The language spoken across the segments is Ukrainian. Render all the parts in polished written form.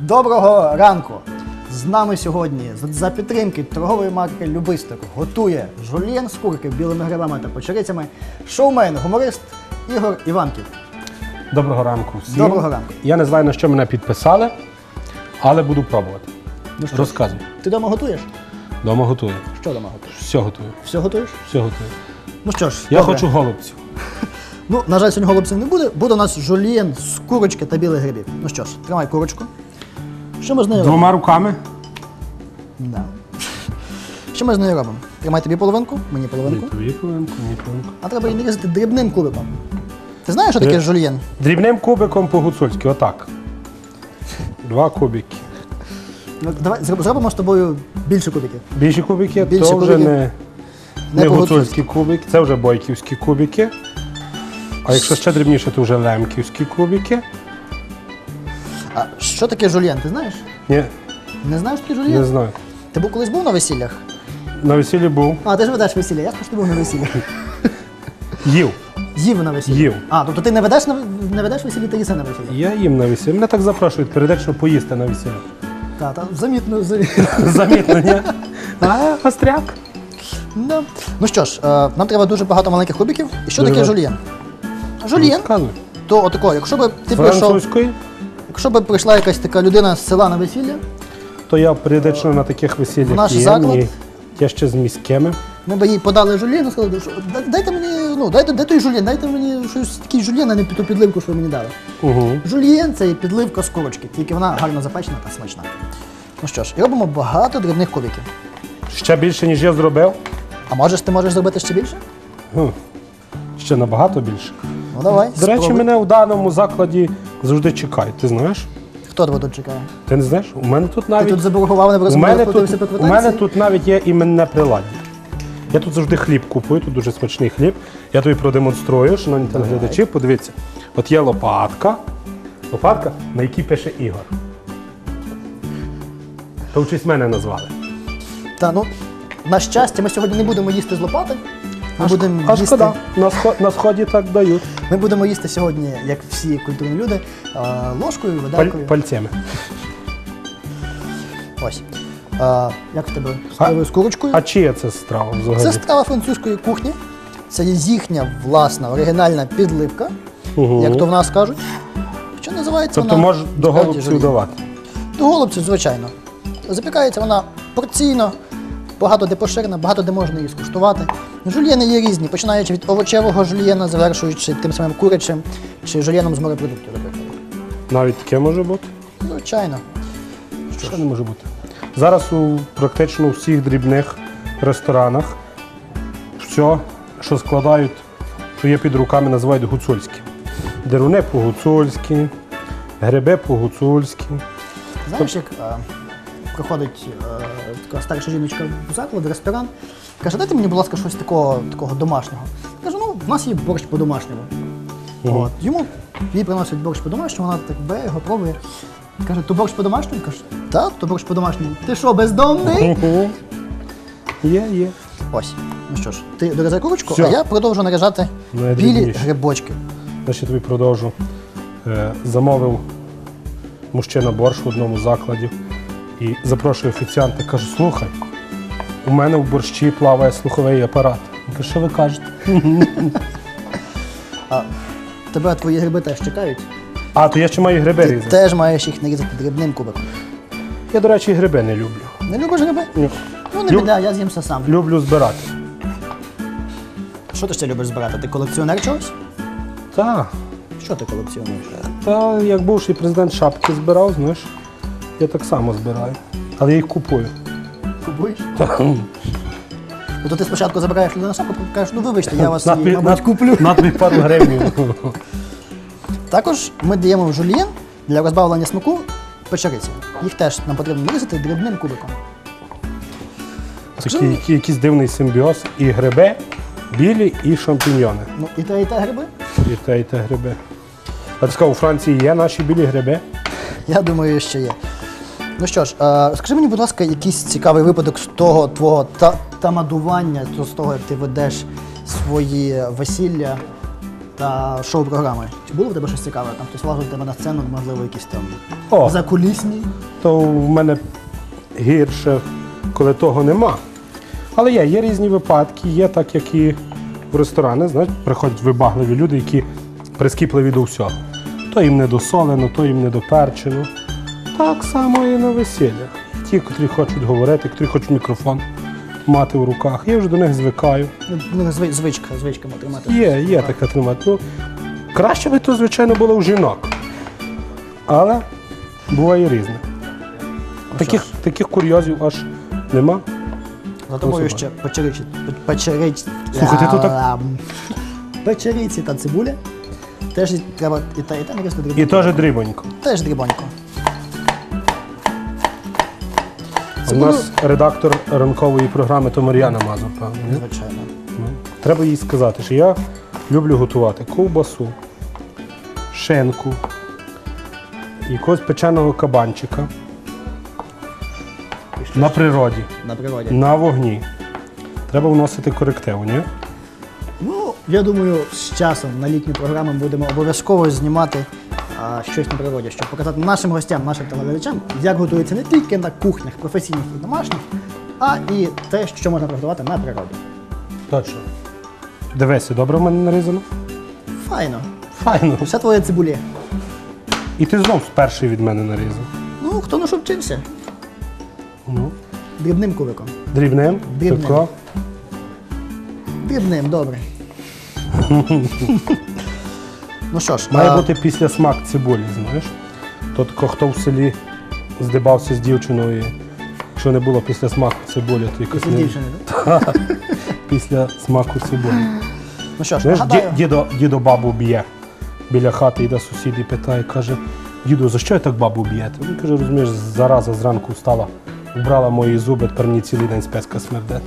Доброго ранку! З нами сьогодні за підтримки торгової марки Любисток готує жульєн з курки білими грибами та печерицями шоумен, гуморист Ігор Іванків. Доброго ранку всім. Доброго ранку. Я не знаю, на що мене підписали, але буду пробувати. Ну що, розказуй. Ти вдома готуєш? Дома готую. Що вдома готуєш? Все готую. Все готуєш? Все готую. Ну що ж, Я добре. хочу голубців. Ну, на жаль, сьогодні голубців не буде. Буде у нас жульєн з курочки та білих грибів. Ну що ж, тримай курочку. Що ми з нею робимо? Двома руками. Да. Що ми з нею робимо? Тримай тобі половинку, мені половинку. Тобі половинку, мені половинку. А треба її нарізати дрібним кубиком. Ти знаєш, що таке жульєн? Дрібним кубиком по-гуцульськи, отак. 2 кубики. Ну, давай зробимо з тобою більше кубиків. Більші кубики, Більші то вже кубики. не гуцульські кубики, це вже бойківські кубики. А якщо ще дрібніше, то вже лемківські кубики. А що таке жульєн, ти знаєш? Ні, Не знаєш, що таке жульєн? не знаю. Ти був колись був на весіллях? На весіллі був. А, ти ж ведеш весілля, я ж ти був на весіллях. Їв. Їв на весіллі? Їв. А, тобто ти не ведеш весілля, ти їси на весілля? Я їм на весіллі. Мене так запрошують періодично поїсти на весілля. Так, замітно. Замітно, ні? А, остряк. Да. Ну що ж, нам треба дуже багато маленьких кубиків. І що Дуже таке багато. жульєн? Жульєн, Розказуй. то отако, якщо б ти прийшов, Французькою, якщо б прийшла якась така людина з села на весілля, то я періодично на таких весіллях Наш є. заклад? Ні, я ще з міськими. ми б їй подали жульєн і сказали, що дайте мені, ну, де той жульєн, дайте мені щось такий жульєн, а не ту підливку, що ви мені дали. Угу. Жульєн – це підливка з курочки, тільки вона гарно запечена та смачна. Ну що ж, і робимо багато дрібних кубиків. Ще більше, ніж я зробив. А ти можеш зробити ще більше? Ще набагато більше. Ну давай, До речі, спробуй. мене в даному закладі завжди чекають. Ти знаєш? Хто тебе тут чекає? Ти не знаєш? У мене тут Ти навіть. тут заборгував, не У мене розплатився по тут, у мене квитанції? тут навіть є іменне приладдя. Я тут завжди хліб купую, тут дуже смачний хліб. Я тобі продемонструю, шановні телеглядачі, подивіться. От є лопатка, на якій пише Ігор. То в честь мене назвали. Та, ну, на щастя, ми сьогодні не будемо їсти з лопати. Ми будемо А їсти, шкода, на сході так дають. ми будемо їсти сьогодні, як всі культурні люди, ложкою, виделкою. Пальцями. Ось. Як в тебе стравою з курочкою? А чия це страва взагалі? Це страва французької кухні. Це є їхня власна оригінальна підливка, Угу. як то в нас кажуть. Що називається Тобто вона? можеш до справді голубців жульєн. давати? До голубців, звичайно. Запікається вона порційно, багато де поширена, багато де можна її скуштувати. Жульєни є різні, починаючи від овочевого жульєна, завершуючи тим самим курячим чи жульєном з морепродуктів, наприклад. Навіть таке може бути? Звичайно. Що не може бути? Зараз у практично всіх дрібних ресторанах все, що складають, що є під руками, називають гуцульські. Деруни по-гуцульськи, гриби по-гуцульськи. Знаєш, як приходить така старша жіночка в заклад, в ресторан, каже, дайте мені, будь ласка, щось такого домашнього. Кажу, ну, в нас є борщ по-домашньому. От. Їй приносять борщ по-домашньому, вона так бере його, пробує. Каже, то борщ по-домашньому? Каже, так, то борщ по-домашньому. Ти що, бездомний? Є. Ось. Ну що ж, ти дорізай курочку, Всьо. а я продовжу нарізати білі Найдрібніше. грибочки. Я ще тобі продовжу. Замовив мужчина борщ в одному закладі і запрошує офіціанта, каже, слухай, у мене в борщі плаває слуховий апарат. Він каже, що ви кажете? Тебе твої гриби теж чекають. А, то я ще маю гриби Ти різати. теж маєш їх нарізати дрібним кубиком. Я, до речі, гриби не люблю. Не любиш гриби? Ні. Ну, не Люб- біда, я з'їмся сам. Люблю збирати. Що ти ще любиш збирати? Ти колекціонер чогось? Так. Що ти колекціонуєш? Та як бувший президент шапки збирав, знаєш, я так само збираю. Але я їх купую. Купуєш? Ну, то ти спочатку забираєш людину шапку, кажеш, ну вибачте, я вас її, мабуть, куплю. На тобі пару гривень. Також ми даємо в жульєн для розбавлення смаку печериці. Їх теж нам потрібно нарізати дрібним кубиком. Такий якийсь дивний симбіоз. І гриби білі, і шампіньйони. Ну, і те гриби? І те гриби. А ти сказав, у Франції є наші білі гриби? Я думаю, що є. Ну що ж, скажи мені, будь ласка, якийсь цікавий випадок з того твого тамадування, з того, як ти ведеш свої весілля та шоу-програми. Чи було в тебе щось цікаве? Там хтось лазив до тебе на сцену, можливо, якісь там О. закулісні? То в мене гірше, коли того нема. Але є різні випадки, є так, як і в ресторани, знаєш, приходять вибагливі люди, які прискіпливі до всього. То їм не досолено, то їм не доперчено. Так само і на весіллях. Ті, котрі хочуть говорити, котрі хочуть мікрофон мати в руках. Я вже до них звикаю. Ну, звичка тримати. Є така тримати. Ну, краще би то, звичайно, було у жінок. Але буває різне. Таких курйозів аж нема. За тобою ще Слухай, ти тут так- печериці та цибуля. Теж треба і те нарізати дрібонько. І теж дрібонько. Теж дрібонько. У нас редактор ранкової програми то Мар'яна Мазур, певно. ні? Звичайно. Ну, треба їй сказати, що я люблю готувати ковбасу, шинку, якогось печеного кабанчика на природі, На природі. на вогні. Треба вносити корективу, ні? Ну, я думаю, з часом на літню програму будемо обов'язково знімати щось на природі, щоб показати нашим гостям, нашим телеглядачам, як готується не тільки на кухнях професійних і домашніх, а і те, що можна приготувати на природі. Точно. Дивися, добре в мене нарізано? Файно. Файно. Все твоє цибулі. І ти знов перший від мене нарізав. Ну, хто на що вчився? Ну, Дрібним кубиком. дрібним, Дрібним. тако. Дрібним, добре. Ну що ж, Має бути після смак цибулі, знаєш. То тако, хто в селі здибався з дівчиною, якщо не було після смаку цибулі, то якось після не... дівчини, так? Після смаку цибулі. Ну що ж, Знаєш, нагадаю. дідо бабу б'є. Біля хати йде сусід і питає, каже, діду, за що я так бабу б'єте? Він каже, розумієш, зараза зранку встала, вбрала мої зуби, тепер мені цілий день спецька смердить.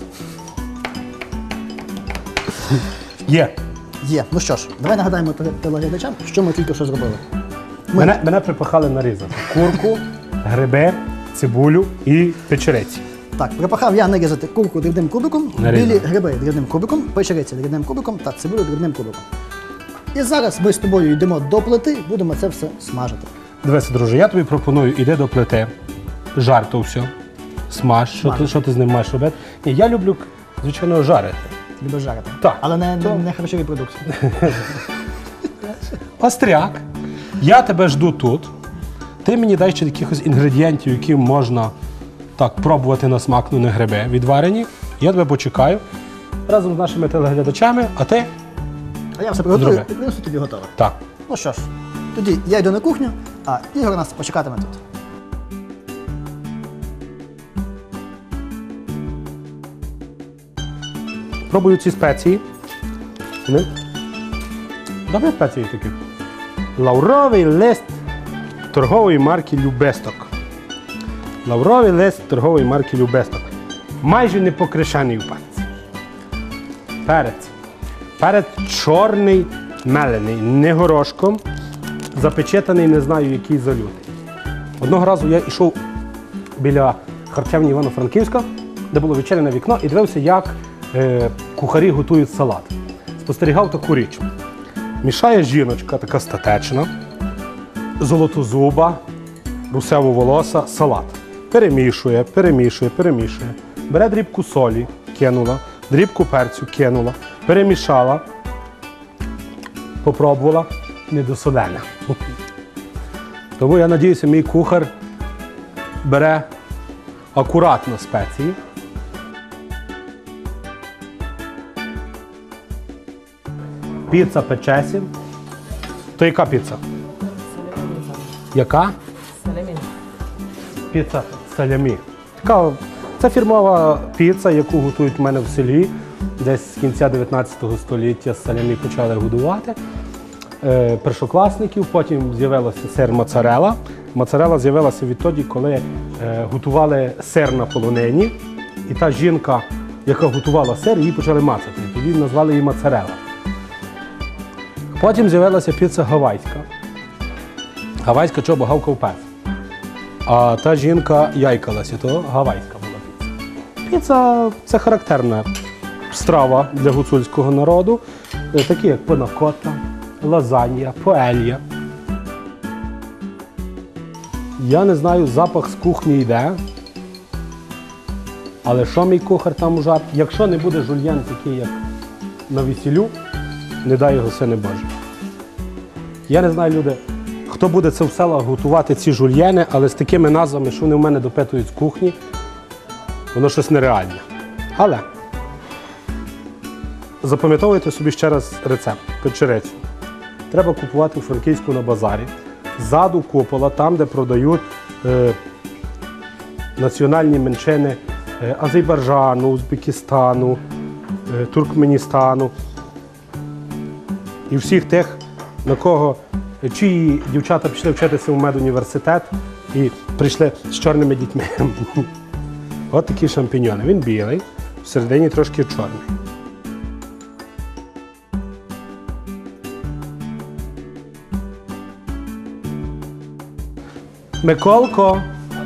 Є. Є. Ну що ж, давай нагадаємо телеглядачам, що ми тільки що зробили. Мене припахали нарізати курку, гриби, цибулю і печериці. Так, припахав я нарізати курку дрібним кубиком, Нарізав. білі гриби дрібним кубиком, печериці дрібним кубиком та цибулю дрібним кубиком. І зараз ми з тобою йдемо до плити, будемо це все смажити. Дивися, друже, я тобі пропоную, іди до плити, жарь то все, смаж, що ти з ним маєш робити. Ні, я люблю, звичайно, жарити. Любиш жарити. Так. Але не харчові продукти. Остряк, я тебе жду тут, ти мені дай ще якихось інгредієнтів, які можна так пробувати на смак, ну не гриби відварені. Я тебе почекаю разом з нашими телеглядачами, а ти? А я все приготую Зроби. і принесу тобі готове. Так. Ну що ж, тоді я йду на кухню, а Ігор нас почекатиме тут. Пробую ці спеції. Вони добрі спеції такі. Лавровий лист торгової марки Любесток. Лавровий лист торгової марки Любесток. Майже не покришений в пальці. Перець. Перець чорний, мелений, не горошком, запечатаний, не знаю, який залютий. Одного разу я йшов біля харчевні Івано-Франківська, де було відчинене вікно, і дивився, як кухарі готують салат. Спостерігав таку річ. Мішає жіночка, така статечна, золотозуба, русево-волоса, салат. Перемішує, перемішує, перемішує. Бере дрібку солі, кинула, дрібку перцю кинула, перемішала, попробувала, недосолена. Тому я сподіваюся, мій кухар бере акуратно спеції. Піца печесі. То яка піца? Яка? Салямі. Піца салямі. Така, це фірмова піца, яку готують в мене в селі. Десь з кінця 19 століття салямі почали годувати. Першокласників, потім з'явилося сир моцарелла. Моцарелла з'явилася відтоді, коли готували сир на полонині. І та жінка, яка готувала сир, її почали мацати. І тоді назвали її моцарелла. Потім з'явилася піца гавайська. Гавайська чого, бо гавкав пес. А та жінка яйкалася, то гавайська була піца. Піца – це характерна страва для гуцульського народу. Такі як панакота, лазанья, паелья. Я не знаю, запах з кухні йде. Але що мій кухар там ужар? Якщо не буде жульєн такий, як на весіллю, не дай його сини Боже. Я не знаю, люди, хто буде це в селах готувати ці жульєни, але з такими назвами, що вони в мене допитують з кухні, воно щось нереальне. Але запам'ятовуйте собі ще раз рецепт печерицю. Треба купувати у Франківську на базарі. Ззаду купола, там, де продають національні меншини Азербайджану, Узбекистану, Туркменістану і всіх тих, на кого чиї дівчата пішли вчитися в медуніверситет і прийшли з чорними дітьми. От такі шампіньони. Він білий, всередині трошки чорний. Миколко,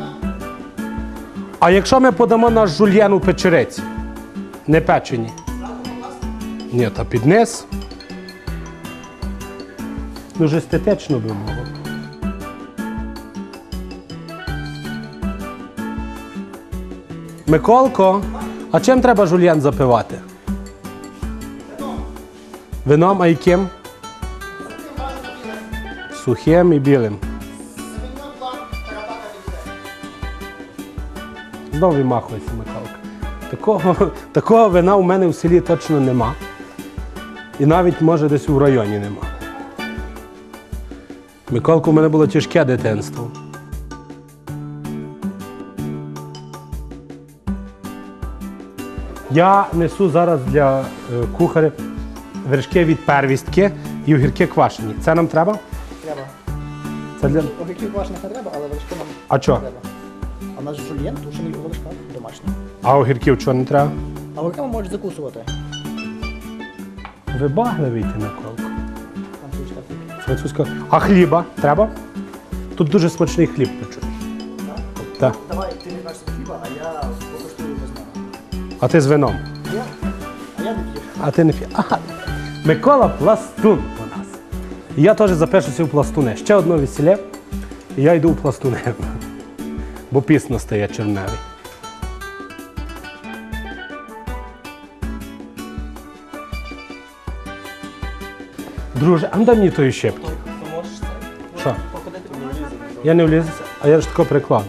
а якщо ми подамо наш жульєн у печериці? Не печені? Ні, та під низ. Дуже естетично би було. Миколко, а чим треба жульєн запивати? Вином, а яким? Сухим і білим. Знову вимахується Миколка. Такого вина у мене в селі точно нема. І навіть, може, десь у районі нема. Миколка, у мене було тяжке дитинство. Я несу зараз для кухаря вершки від первістки і огірки квашені. Це нам треба? Треба. Це для... Огірків квашених не треба, але вершки нам А чого? треба. А у нас жульєн, тушений у вершках, домашній. А огірків чого не треба? А огірками можуть закусувати. Вибагливий ти, Миколко. Французька тільки. Французька. А хліба треба? Тут дуже смачний хліб печуть. Так. Давай, ти не бачиш хліба, а я покуштую без нього. А ти з вином? Я? А я не п'ю. А ти не п'єш. Ага. Микола пластун у нас. І я теж запишуся в пластуни. Ще одне весілля, і я йду в пластуни. Бо пісно стає черневий. Друже, а дай мені тої щепки. Ти можеш це? Що? Походити не влізе. Я не влізу, а я ж тако прикладу.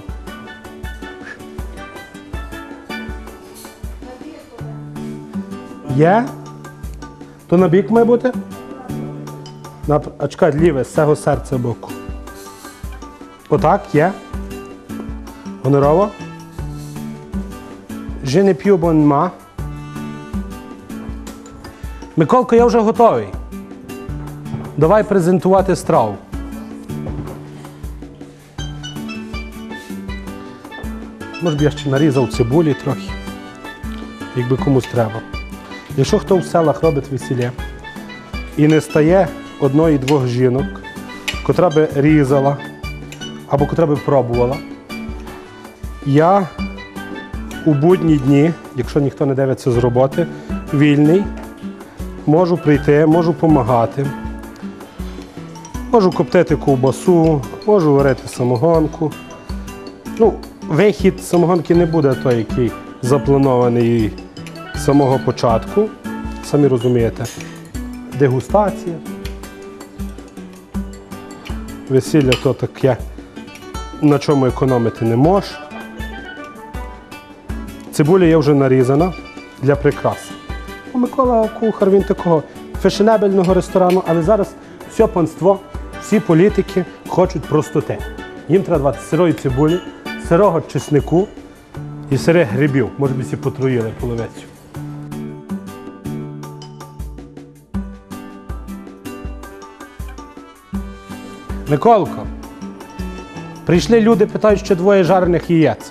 Є? То на бік має бути? А чекай, ліве, з цього серця боку. Отак, є? Гонорово? Je ne più bon ma. Миколко, я вже готовий. Давай презентувати страву. Може б я ще нарізав цибулі трохи, якби комусь треба. Якщо хто в селах робить весілля і не стає одної-двох жінок, котра би різала або котра би пробувала, я у будні дні, якщо ніхто не дивиться з роботи, вільний, можу прийти, можу допомагати. Можу коптити ковбасу, можу варити самогонку. Ну, вихід самогонки не буде той, який запланований з самого початку. Самі розумієте, дегустація. Весілля то таке, на чому економити не можеш. Цибуля є вже нарізана для прикрас. Микола кухар, він такого фешенебельного ресторану, але зараз все панство, всі політики хочуть простоти. Їм треба давати сирої цибулі, сирого чеснику і сирих грибів. Може би всі потруїли половицю. Миколко, прийшли люди, питають, ще двоє жарених яєць.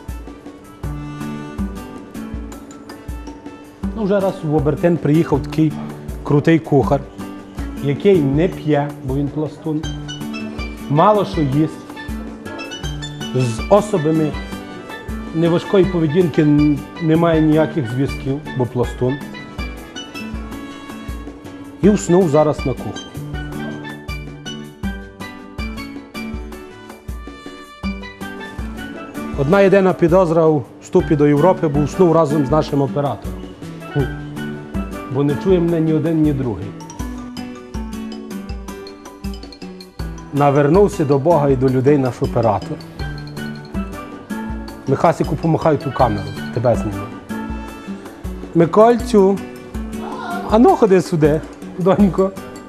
Ну, вже раз в Обертин приїхав такий крутий кухар, який не п'є, бо він пластун, мало що їсть, з особами неважкої поведінки немає ніяких зв'язків, бо пластун. І уснув зараз на кухні. Одна єдина підозра у вступі до Європи, бо уснув разом з нашим оператором. Бо не чує мене ні один, ні другий. Навернувся до Бога і до людей наш оператор. Михасику, помахай ту камеру, тебе зніму. Микольцю, ану ходи сюди, донько.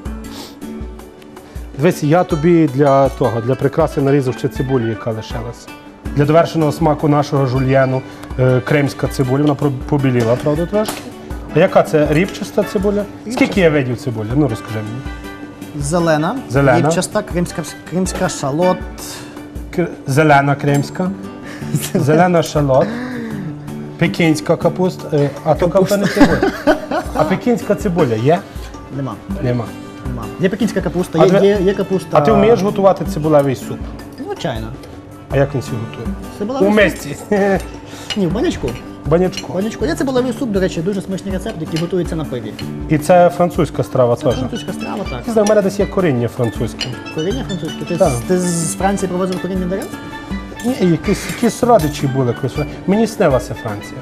Дивись, я тобі для прикраси нарізав ще цибулі, яка лишилася. Для довершеного смаку нашого жульєну кримська цибуля, вона побіліла, правда, трошки? А яка це рівчаста цибуля? Скільки є видів цибулі? Ну, розкажи мені. Зелена, рівчаста, кримська шалот. Зелена кримська, зелена шалот, пекінська капуста, а то капуста не цибуля. А пекінська цибуля є? Нема. Нема. Є пекінська капуста, є капуста. А ти вмієш готувати цибулевий суп? Звичайно. А як він це готує? Цибулевий У суп? мисці. Ні, в банячку. Банячко. Банячку. Є цибулевий суп, до речі, дуже смачний рецепт, який готується на пиві. І це французька страва теж. Французька страва, так. Не знаю, в мене десь є коріння французьке. Коріння французьке. Так. Ти з Франції привозив коріння дерев? Ні, якісь родичі були колись. Мені снилася Франція.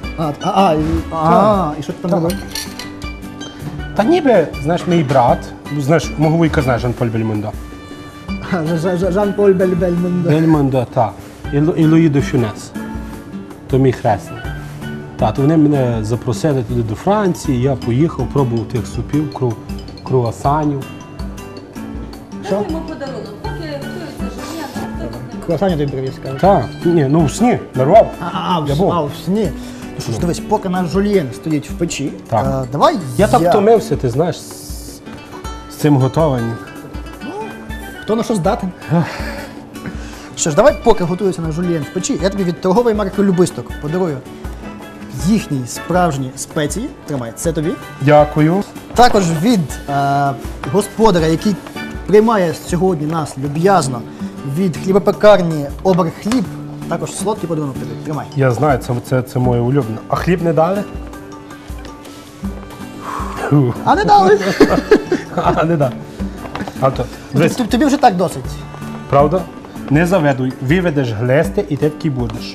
І що ти там робив? Та ніби, знаєш, мій брат, знаєш, мого вуйка знаєш Жан-Поль Бельмондо. Жан-Поль Бельмондо. Бельмондо, так. І Луї де Фюнес. То мій хресний. Так, то вони мене запросили туди до Франції, я поїхав, пробував тих супів, круасанів. Дай йому подарунок, поки готується життя, хто тут не Круасані тобі привіз, кажуть. Так, ні, ну в сні, нарвав. Я був. в сні. Ну що ж, дивись, поки наш жульєн стоїть в печі, Так. давай Я так втомився, ти знаєш, з цим готуванням. Хто на що здатен? Що ж, давай, поки готується наш жульєн в печі, я тобі від торгової марки Любисток подарую їхні справжні спеції. Тримай, це тобі. Дякую. Також від господаря, який приймає сьогодні нас люб'язно, від хлібопекарні Обер Хліб, також солодкий подарунок тобі. Тримай. Я знаю, це моє улюблене. А хліб не дали? А не дали. А, не дали. А то, дивись, Тобі вже так досить. правда? Не заведуй, виведеш глисти і ти такий будеш.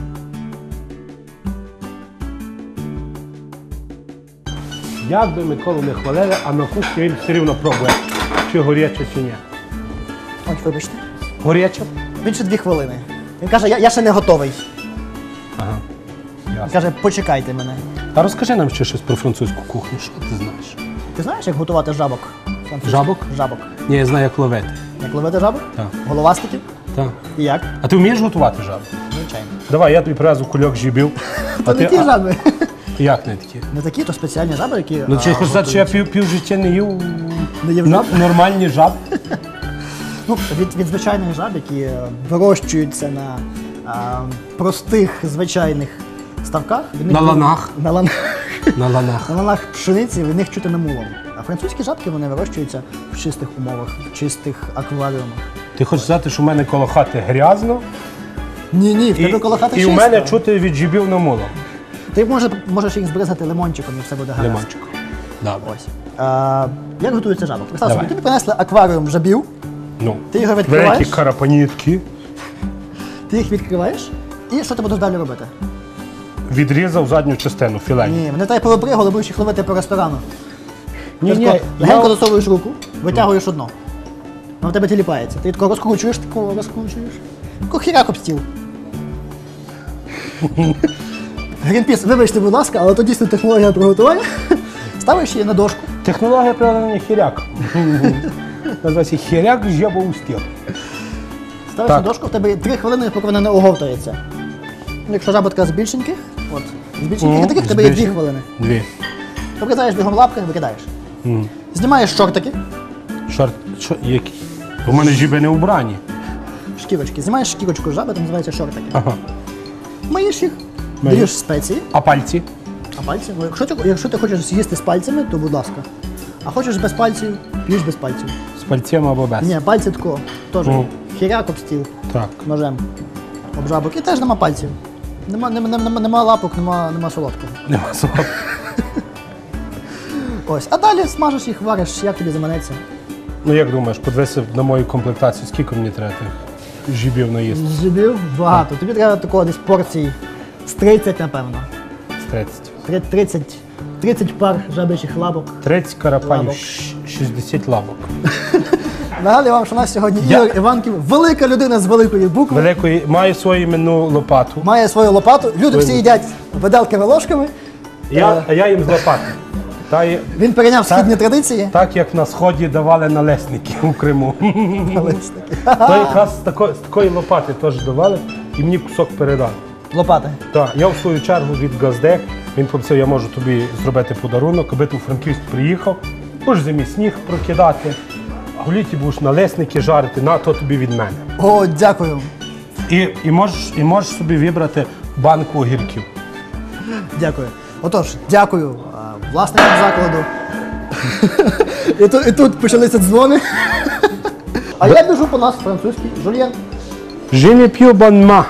Як би Миколу не хвалили, а на кухні він все рівно пробує, чи горяче, чи ні. Ось, вибачте. Горяче? Він ще 2 хвилини. Він каже, я ще не готовий. Ага. Він Ясно. каже, почекайте мене. А розкажи нам ще щось про французьку кухню, що ти знаєш? Ти знаєш, як готувати жабок? Жабок? Жабок. Ні, я знаю, як ловити. Як ловити жабок? Так. Головастиків? Так. І як? А ти вмієш готувати жабу? Звичайно. Давай, я тобі привезу кульок жібів. То не ті жаби. Як не такі? Не такі, то спеціальні жаби, які. Ну, чи хочеш сказати, що я пів життя не їв Не їв нормальні жаб? Ну, від звичайних жаб, які вирощуються на простих звичайних ставках. від них На ланах. На ланах. На ланах. На ланах пшениці від них чути намулом. А французькі жабки вони вирощуються в чистих умовах, в чистих акваріумах. Ти хочеш сказати, що в мене коло хати грязно, Ні, в тебе коло хати і чисто. в мене чути від жібів намуло. Ти можеш їх збризгати лимончиком і все буде гаразд. Лимончик. Добре. Ось. Як готується жабок? Представ Давай. собі, тобі принесли акваріум жабів, Ну, ти його відкриваєш, великі карапанітки. ти їх відкриваєш, і що ти будеш далі робити? Відрізав задню частину, філені. Ні, мене треба перепригали, будеш їх ловити по ресторану. Ні, Ти ні, тако легенько засовуєш руку, витягуєш одно. Воно в тебе тіліпається. Ти тако розкручуєш, тако хіряк об стіл. Грінпіс, вибачте, будь ласка, але то дійсно технологія приготування. Ставиш її на дошку. Технологія приведення хіряк. Називається хіряк жабов стіл. Ставиш Так. на дошку, в тебе є 3 хвилини, поки вона не оговтується. Ну, якщо жаботка з більшеньких, з більшеньких таких в тебе є 2 хвилини. 2. Обрізаєш бігом лапки, викидаєш. Знімаєш шортики, Що, які? У мене жіби не убрані. шкірочки. Знімаєш шкірочку жаби, там називається шортики. Ага. Миєш їх, Мию. даєш спеції, А пальці? а пальці. Ну, якщо ти хочеш з'їсти з пальцями, то будь ласка. А хочеш без пальців, п'єш без пальців. З пальцем або без? Ні, пальці тако, теж хіряк об стіл Так. ножем. Об жабок. І теж нема пальців. Нема лапок, нема солодкого. Нема слова. Ось. А далі смажеш їх, вариш, як тобі заманеться. Ну як думаєш, подивися на мою комплектацію, скільки мені треба тих жібів наїсти. Зубів багато. Тобі треба такого десь порцій з 30, напевно. З 30. 30 пар жабячих лапок. 30 карапанів, Лабок. 60 лабок. Нагадую вам, що у нас сьогодні Ігор Іванків, велика людина з великої букви, Великої, має свою іменну лопату. має свою лопату. Люди всі їдять виделками ложками. А я їм з лопати. Він перейняв східні традиції. Так як на сході давали налесники у Криму. То якраз з такої лопати теж давали і мені кусок передали. Лопати. Так, я в свою чергу від Газдек, він попросив, я можу тобі зробити подарунок, аби ти у Франківськ приїхав, можеш зимі сніг прокидати, а в літі будеш налесники жарити, на то тобі від мене. О, дякую. І можеш собі вибрати банку огірків. Дякую. Отож, дякую власникам закладу. І тут почалися дзвони. А я біжу по нас французький жульєн. Je ne puis bon ma.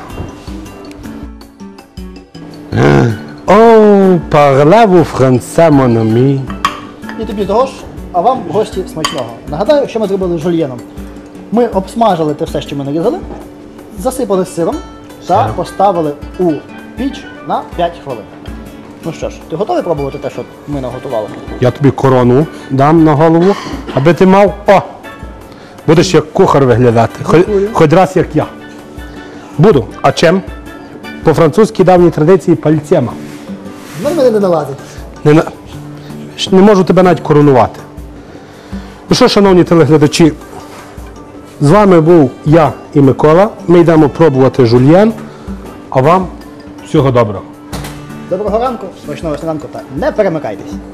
Oh, parlez-vous français, mon ami? І тобі того ж, а вам гості смачного. Нагадаю, що ми зробили з жульєном. Ми обсмажили те все, що ми нарізали, засипали сиром та поставили у піч на 5 хвилин. Ну що ж, ти готовий пробувати те, що ми наготували? Я тобі корону дам на голову, аби ти мав, будеш як кухар виглядати, хоч раз як я. Буду. А чим? По-французькій давній традиції пальцями. В мене не налазить. Не можу тебе навіть коронувати. Ну що, шановні телеглядачі, з вами був я і Микола. Ми йдемо пробувати жульєн, а вам всього доброго. Доброго ранку, смачного сніданку та не перемикайтесь.